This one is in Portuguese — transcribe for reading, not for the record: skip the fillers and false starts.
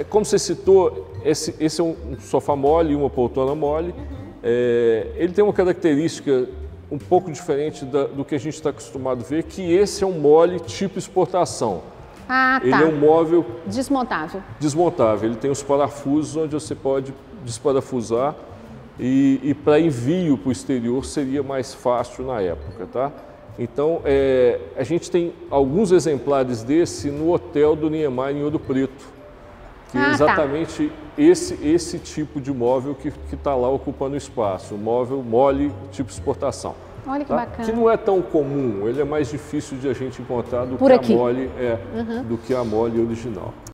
como você citou, esse é um sofá mole e uma poltrona mole. Ele tem uma característica um pouco diferente do que a gente está acostumado a ver, que esse é um mole tipo exportação. Ah, tá. Ele é um móvel desmontável. Ele tem os parafusos onde você pode desparafusar e para envio para o exterior seria mais fácil na época, tá? Então, a gente tem alguns exemplares desse no hotel do Niemeyer em Ouro Preto, que é exatamente esse tipo de móvel que está lá ocupando o espaço, o móvel mole tipo exportação. Olha que bacana. Que não é tão comum, ele é mais difícil de a gente encontrar do que a mole original.